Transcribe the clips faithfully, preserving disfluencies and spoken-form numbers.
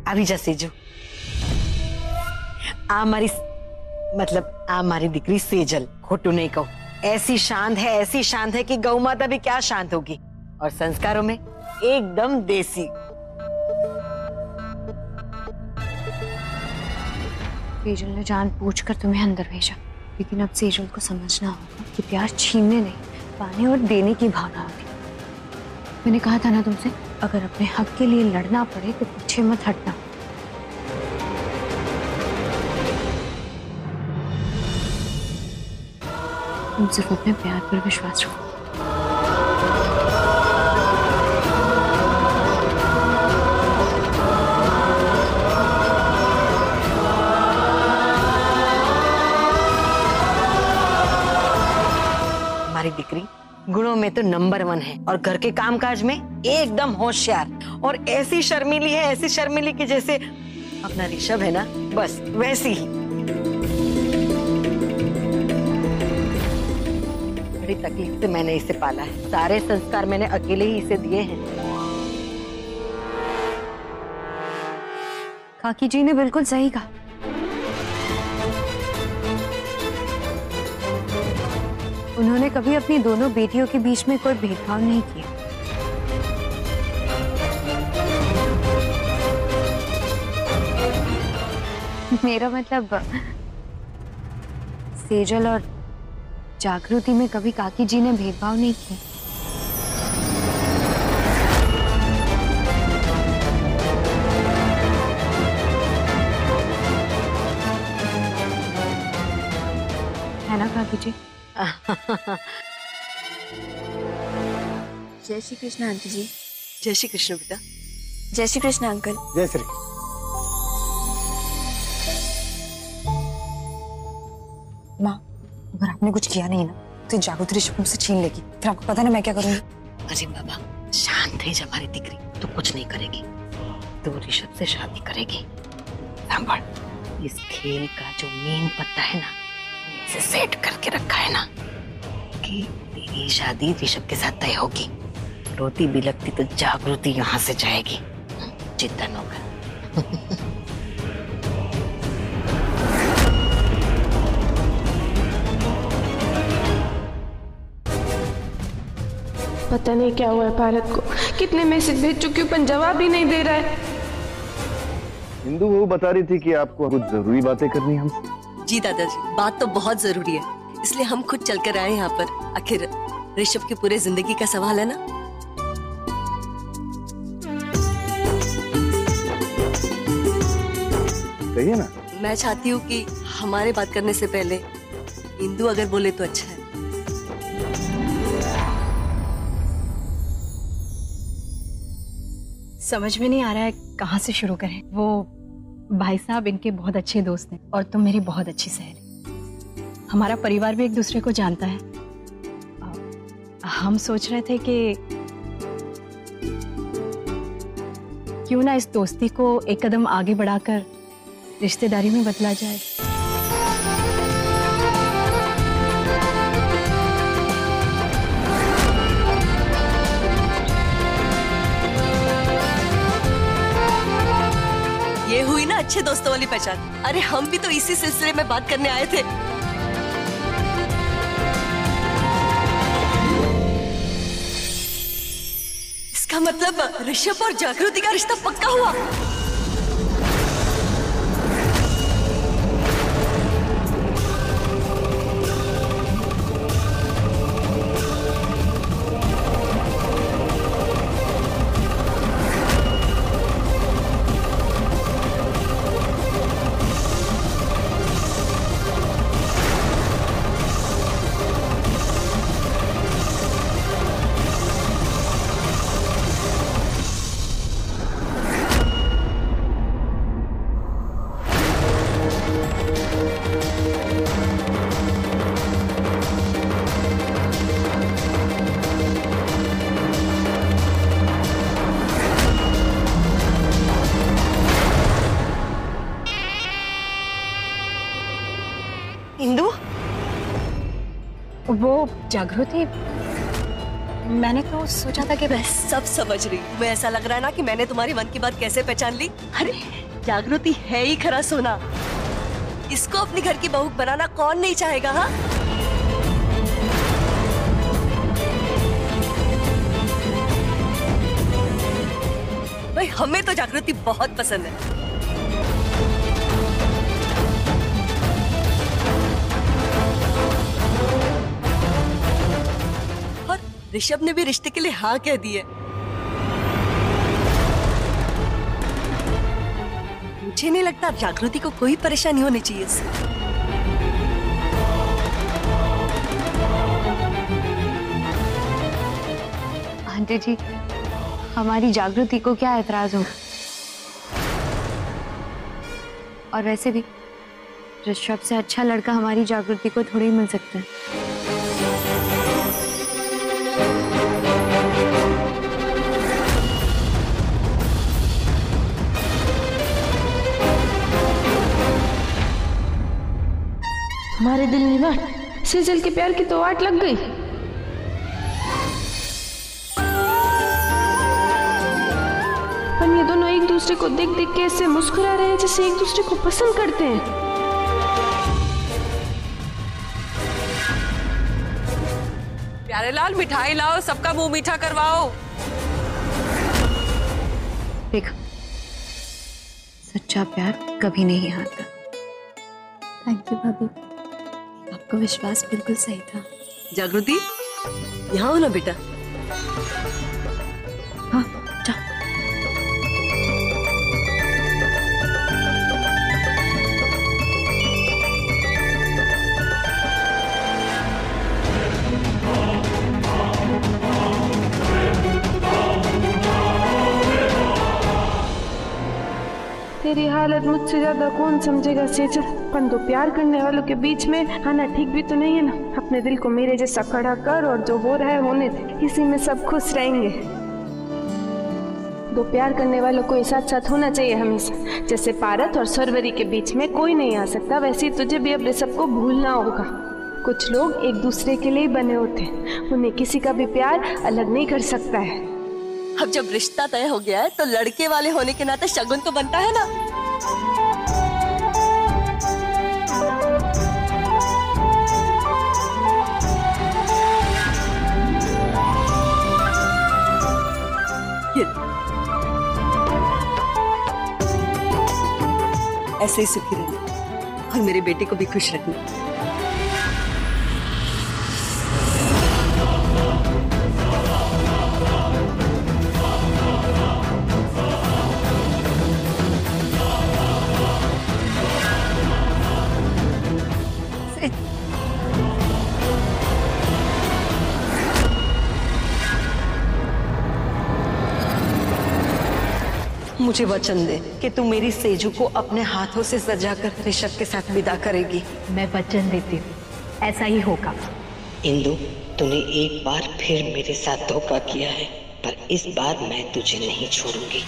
આવી જા સેજુ। आ मारी मतलब आ मारी दिकरी सेजल, खोटू नहीं कहूं, ऐसी शांत है, ऐसी शांत है कि गौ माता भी क्या शांत होगी, और संस्कारों में एकदम देसी। सेजल ने जान पूछकर तुम्हें अंदर भेजा, लेकिन अब सेजल को समझना होगा कि प्यार छीनने नहीं, पाने और देने की भावना होती। मैंने कहा था ना तुमसे, अगर अपने हक के लिए लड़ना पड़े तो पीछे मत हटना। तुम सिर्फ अपने प्यार पर विश्वास रखो। हमारी दिकरी गुणों में तो नंबर वन है और घर के कामकाज में एकदम होशियार, और ऐसी शर्मीली है, ऐसी शर्मीली कि जैसे अपना ऋषभ है ना, बस वैसी ही। बड़ी तकलीफ से मैंने इसे पाला है, सारे संस्कार मैंने अकेले ही इसे दिए हैं। काकी जी ने बिल्कुल सही कहा। उन्होंने कभी अपनी दोनों बेटियों के बीच में कोई भेदभाव नहीं किया। मेरा मतलब सेजल और जागृति में कभी काकी जी ने भेदभाव नहीं किया। है ना काकी जी? जय श्री कृष्ण आंटी जी। जय श्री कृष्ण बेटा। जय श्री कृष्ण अंकल। जय श्री। माँ, अगर आपने कुछ किया नहीं ना तो जागृति ऋषभ मुझसे छीन लेगी, फिर आपको पता ना मैं क्या करूंगी। अरे बाबा शांत है हमारी दिकरी, तो कुछ नहीं करेगी, तो ऋषभ से शादी करेगी। सांभर, इस खेल का जो मेन पत्ता है ना, इसे सेट करके रखा है ना कि तेरी शादी ऋषभ के साथ तय होगी। रोती बिलकती तो जागृति यहाँ से जाएगी, चिंता न कर। पता नहीं क्या हुआ है भारत को, कितने मैसेज भेज चुकी हूँ पर जवाब ही नहीं दे रहा है। इंदु वो बता रही थी कि आपको कुछ जरूरी बातें करनी है हमसे। जी दादाजी, बात तो बहुत जरूरी है, इसलिए हम खुद चलकर आए यहाँ पर। आखिर ऋषभ की पूरे जिंदगी का सवाल है ना। कहिए ना। मैं चाहती हूँ कि हमारे बात करने से पहले इंदु अगर बोले तो अच्छा है। समझ में नहीं आ रहा है कहाँ से शुरू करें। वो भाई साहब इनके बहुत अच्छे दोस्त हैं और तुम मेरी बहुत अच्छी सहेली। हमारा परिवार भी एक दूसरे को जानता है। हम सोच रहे थे कि क्यों ना इस दोस्ती को एक कदम आगे बढ़ाकर रिश्तेदारी में बदला जाए। ये हुई ना अच्छे दोस्तों वाली पहचान। अरे हम भी तो इसी सिलसिले में बात करने आए थे। इसका मतलब ऋषभ और जागृति का रिश्ता पक्का हुआ। इंदु, वो जागृति मैंने तो सोचा था कि मैं सब समझ रही हूँ। मैं ऐसा लग रहा है ना कि मैंने तुम्हारी मन की बात कैसे पहचान ली। अरे जागृति है ही खरा सोना, इसको अपने घर की बहू बनाना कौन नहीं चाहेगा। हाँ भाई, हमें तो जागृति बहुत पसंद है। और ऋषभ ने भी रिश्ते के लिए हाँ कह दी है। मुझे नहीं लगता जागृति को कोई परेशानी होनी चाहिए इससे। आंटी जी, हमारी जागृति को क्या एतराज हो? और वैसे भी ऋषभ से अच्छा लड़का हमारी जागृति को थोड़ी मिल सकता है। हमारे दिल में वाट, सेजल के प्यार की तो वाट लग गई। पर ये दोनों एक दूसरे को देख देख के ऐसे मुस्कुरा रहे हैं जैसे एक दूसरे को पसंद करते हैं। प्यारे लाल, मिठाई लाओ, सबका मुंह मीठा करवाओ। देखो, सच्चा प्यार कभी नहीं हारता। थैंक यू भाभी, आपका विश्वास बिल्कुल सही था। जागृति, यहाँ हो ना बेटा। हाँ, जा। तेरी हालत मुझसे ज्यादा कौन समझेगा सेजल। अपन दो प्यार करने वालों के बीच में आना ठीक भी तो नहीं है ना। अपने दिल को मेरे जैसा खड़ा कर और जो हो रहा है होने दे, इसी में सब खुश रहेंगे। दो प्यार करने वालों को साथ साथ होना चाहिए हमेशा। जैसे पारत और सरवरी के बीच में कोई नहीं आ सकता, वैसे ही तुझे भी अपने सबको भूलना होगा। कुछ लोग एक दूसरे के लिए बने होते हैं, उन्हें किसी का भी प्यार अलग नहीं कर सकता है। अब जब रिश्ता तय हो गया है तो लड़के वाले होने के नाते शगुन तो बनता है ना। ऐसे ही सुखी रहना और मेरे बेटे को भी खुश रखना। मुझे वचन दे कि तू मेरी सेजू को अपने हाथों से सजाकर ऋषभ के साथ विदा करेगी। मैं वचन देती हूँ, ऐसा ही होगा। इंदु, तूने एक बार फिर मेरे साथ धोखा किया है, पर इस बार मैं तुझे नहीं छोड़ूंगी।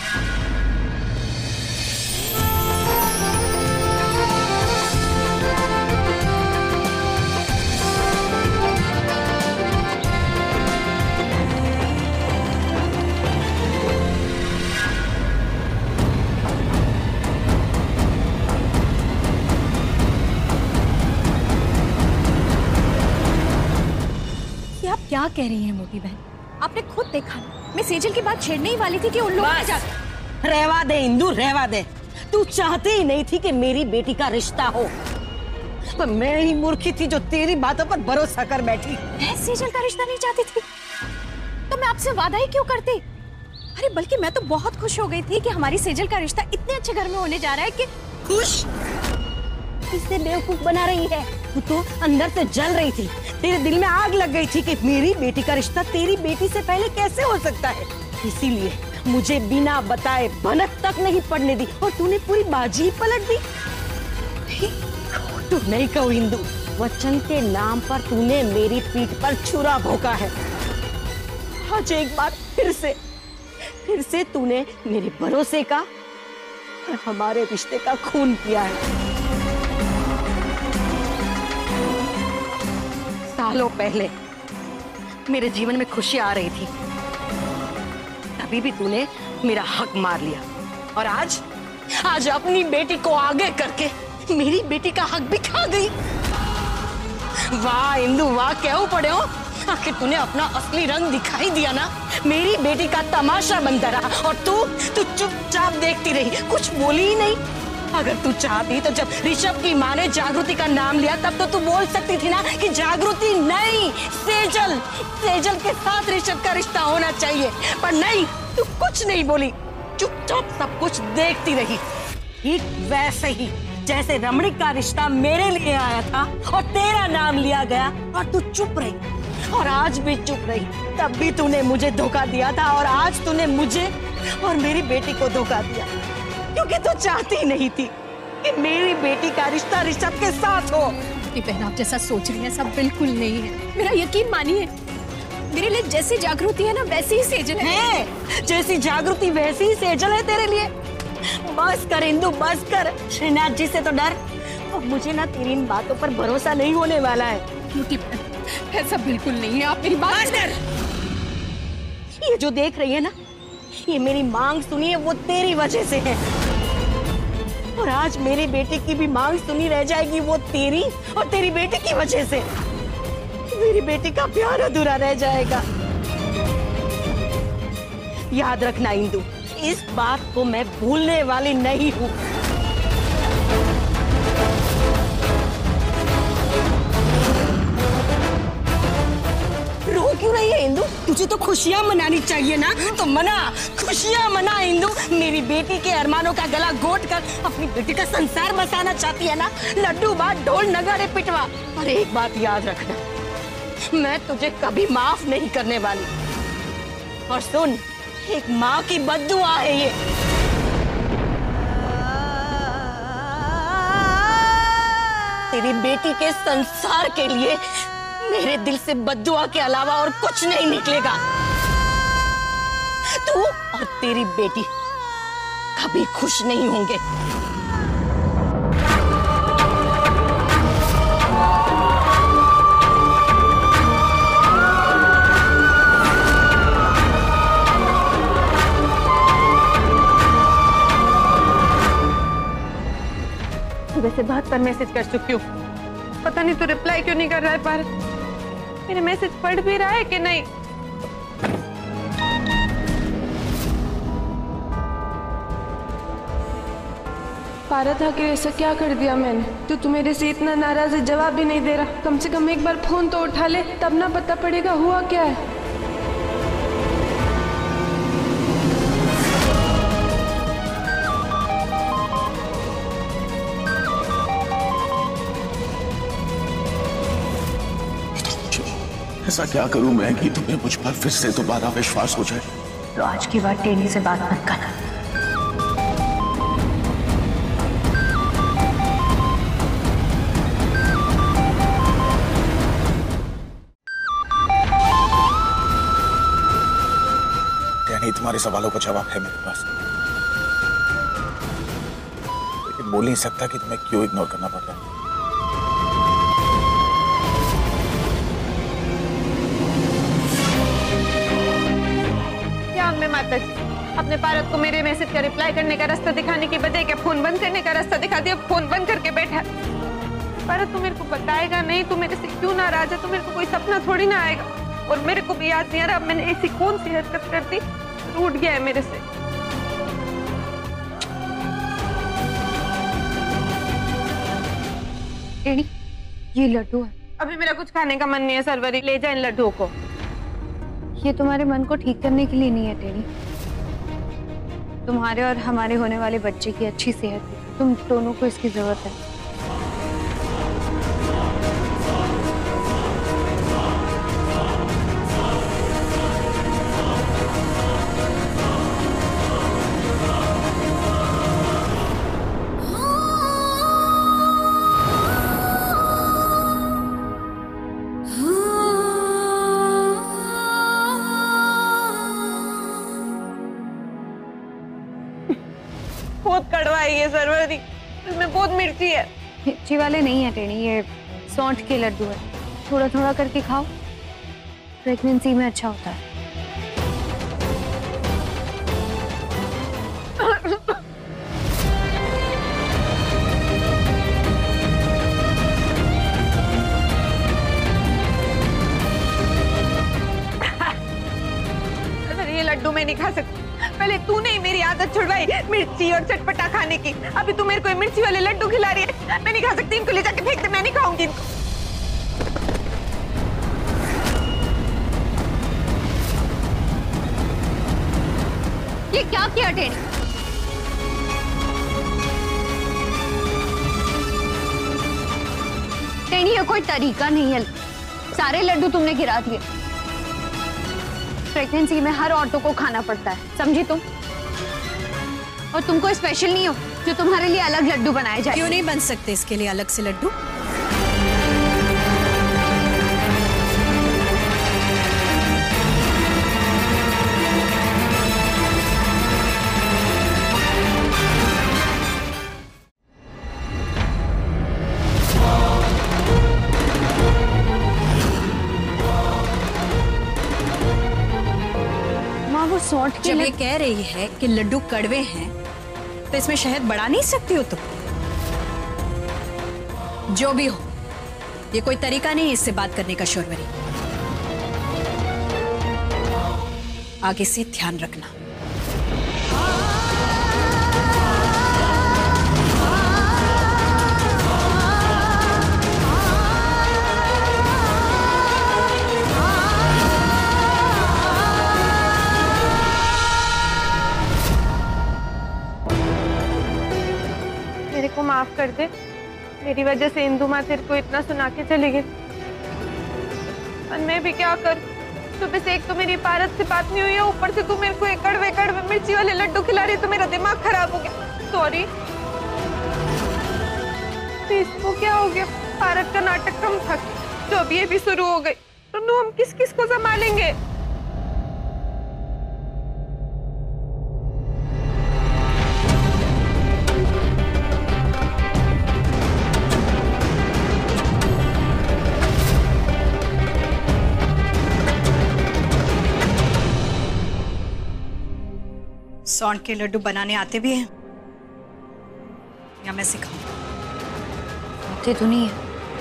क्या कह रही है मोटी बहन? आपने खुद देखा ना, मैं सेजल की बात छेड़ने ही वाली थी कि उन लोगों ने जाकर। रहवा दे इंदु, रहवा दे। तू चाहती ही नहीं थी कि मेरी बेटी का रिश्ता हो, पर मैं ही मूर्खी थी जो तेरी बातों पर भरोसा कर बैठी। मैं सेजल का रिश्ता नहीं चाहती थी तो मैं आपसे वादा ही क्यों करती? अरे बल्कि मैं तो बहुत खुश हो गई थी कि हमारी सेजल का रिश्ता इतने अच्छे घर में होने जा रहा है कि खुश किससे बेवकूफ बना रही है? तू तो अंदर से जल रही थी, तेरे दिल में आग लग गई थी कि मेरी बेटी का रिश्ता तेरी बेटी से पहले कैसे हो सकता है। इसीलिए मुझे बिना बताए भनक तक नहीं पड़ने दी और तूने पूरी बाजी ही पलट दी। तू नहीं कहूँ इंदु, वचन के नाम पर तूने मेरी पीठ पर छुरा भोंका है। आज एक बार फिर से फिर से तूने मेरे भरोसे का और हमारे रिश्ते का खून किया है। सालों पहले मेरे जीवन में खुशी आ रही थी, तभी भी तूने मेरा हक मार लिया। और आज आज अपनी बेटी को आगे करके मेरी बेटी का हक भी खा गई। वाह इंदु वाह, क्यों पड़े हो? आखिर तूने अपना असली रंग दिखाई दिया ना, मेरी बेटी का तमाशा बनता रहा और तू तू चुपचाप देखती रही, कुछ बोली ही नहीं। अगर तू चाहती तो जब ऋषभ की माँ ने जागृति का नाम लिया तब तो तू बोल सकती थी ना कि जागृति नहीं, सेजल सेजल के साथ ऋषभ का रिश्ता होना चाहिए, पर नहीं, तू कुछ नहीं बोली, चुपचाप सब कुछ देखती रही। ठीक वैसे ही जैसे रमणीक का रिश्ता मेरे लिए आया था और तेरा नाम लिया गया और तू चुप रही, और आज भी चुप रही। तब भी तूने मुझे धोखा दिया था और आज तूने मुझे और मेरी बेटी को धोखा दिया, क्योंकि तू चाहती नहीं थी कि मेरी बेटी का रिश्ता ऋषभ के साथ हो। बहन आप जैसा सोच रही हैं सब बिल्कुल नहीं है, मेरा यकीन मानिए। मेरे लिए जैसी जागृति है ना वैसी ही सेजल है, है। जैसी जागृति वैसी ही सेजल है तेरे लिए। बस कर इंदु, बस कर। श्रीनाथ जी से तो डर, और मुझे ना तेरी इन बातों पर भरोसा नहीं होने वाला है। क्योंकि ऐसा बिल्कुल नहीं है, आप मेरी बात कर। ये जो देख रही है ना, ये मेरी मांग सुनी है वो तेरी वजह से है, और आज मेरी बेटी की भी मांग सुनी रह जाएगी वो तेरी और तेरी बेटी की वजह से। मेरी बेटी का प्यार अधूरा रह जाएगा। याद रखना इंदु, इस बात को मैं भूलने वाली नहीं हूँ। रो क्यों रही है इंदु? तुझे तो खुशियां मनानी चाहिए ना, तो मना, खुशियां मना इंदु। मेरी बेटी के अरमानों का गला घोट कर अपनी बेटी का संसार बसाना चाहती है ना, लड्डू बात ढोल नगाड़े पिटवा। और एक बात याद रखना, मैं तुझे कभी माफ नहीं करने वाली। और सुन, एक माँ की बद्दुआ है ये। तेरी बेटी के संसार के लिए मेरे दिल से बद्दुआ के अलावा और कुछ नहीं निकलेगा। तू और तेरी बेटी कभी खुश नहीं होंगे। वैसे बात पर मैसेज कर चुकी हूँ, पता नहीं तू रिप्लाई क्यों नहीं कर रहा है पारत। मेरे मैसेज पढ़ भी रहा है कि नहीं? पारत आखिर ऐसा क्या कर दिया मैंने? तो तू मेरे से इतना नाराज है, जवाब भी नहीं दे रहा। कम से कम एक बार फोन तो उठा ले, तब ना पता पड़ेगा हुआ क्या है। ऐसा क्या करूं मैं कि तुम्हें मुझ पर फिर से दोबारा विश्वास हो जाए? तो आज की बात टेनी से बात मत करना। टेनी, तुम्हारे सवालों का जवाब है मेरे पास, लेकिन बोल नहीं सकता कि तुम्हें क्यों इग्नोर करना पड़ रहा है। माता जी, अपने पारत को मेरे मैसेज का रिप्लाई करने का रास्ता दिखाने की बजाय क्या फोन बंद करने का रास्ता दिखा दिया? फोन बंद करके बैठा। पारत तू मेरे को बताएगा नहीं, तू मेरे से क्यों नाराज है? तू मेरे को कोई सपना थोड़ी ना आएगा, और मेरे को भी याद नहीं आ रहा मैंने ऐसी कौन सी हरकत कर दी, रूठ गया है मेरे से। टेनी, ये लड्डू है। अभी मेरा कुछ खाने का मन नहीं है सरवरी, ले जा इन लड्डुओं को। ये तुम्हारे मन को ठीक करने के लिए नहीं है टेनी, तुम्हारे और हमारे होने वाले बच्चे की अच्छी सेहत है, तुम दोनों को इसकी जरूरत है। बहुत कड़वा है ये सरवरी, इसमें बहुत मिर्ची है। मिर्ची वाले नहीं है टेनी, ये सौंठ के लड्डू है, थोड़ा थोड़ा करके खाओ। प्रेगनेंसी में अच्छा होता है। ये लड्डू मैं नहीं खा सकती। पहले तूने ही मेरी आदत छुड़वाई मिर्ची और चटपटा खाने की, अभी तू मेरे को मिर्ची वाले लड्डू खिला रही है। मैं नहीं खा सकती, इनको ले जाके फेंक दे, मैं नहीं खाऊंगी इनको। ये क्या किया टेढ़ी? टेढ़ी, ये कोई तरीका नहीं है। सारे लड्डू तुमने गिरा दिए। प्रेगनेंसी में हर औरतों को खाना पड़ता है, समझी तुम? और तुम कोई स्पेशल नहीं हो जो तुम्हारे लिए अलग लड्डू बनाए जाए। क्यों नहीं बन सकते इसके लिए अलग से लड्डू? सौंठ जब ये कह रही है कि लड्डू कड़वे हैं, तो इसमें शहद बढ़ा नहीं सकती हो तुम? जो भी हो, ये कोई तरीका नहीं है इससे बात करने का शौर्वरी। आगे से ध्यान रखना। मेरे को माफ कर दे, मेरी वजह से इंदु माँ तेरे को इतना सुना के चली गई। और मैं भी क्या करूं? सुबह से एक तो मेरी पारत से बात नहीं हुई है, ऊपर से तू मेरे को एक कड़वे कड़वे मिर्ची वाले लड्डू खिला रही है, तो मेरा दिमाग खराब हो गया। सॉरी। तो इसको क्या हो गया? पारत का नाटक कम था, तो अब ये भी शुरू हो गई। तो नु हम किस किस को संभालेंगे? सौंठ के लड्डू बनाने आते भी हैं या मैं सिखाऊं? आते तो नहीं है,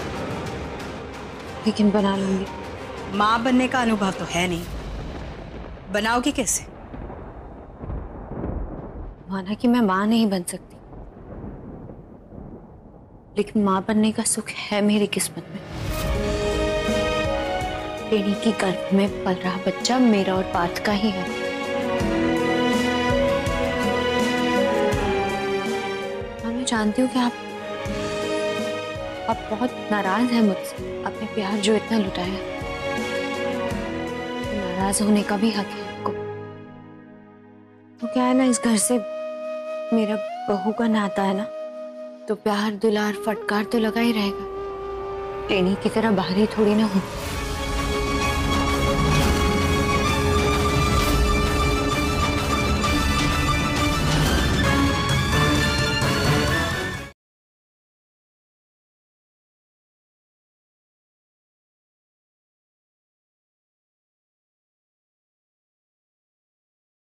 लेकिन बना लूंगी। माँ बनने का अनुभव तो है नहीं, बनाओगी कैसे? माना कि मैं माँ नहीं बन सकती, लेकिन माँ बनने का सुख है मेरी किस्मत में। टेढ़ी की गर्भ में पल रहा बच्चा मेरा और पार्थ का ही है। मैं जानती हूँ कि आप आप बहुत नाराज हैं मुझसे, आपने प्यार जो इतना लुटाया, तो नाराज होने का भी हक है आपको। तो क्या है ना, इस घर से मेरा बहू का नाता है ना, तो प्यार दुलार फटकार तो लगा ही रहेगा। टेढ़ी की तरह बाहरी थोड़ी ना हूँ।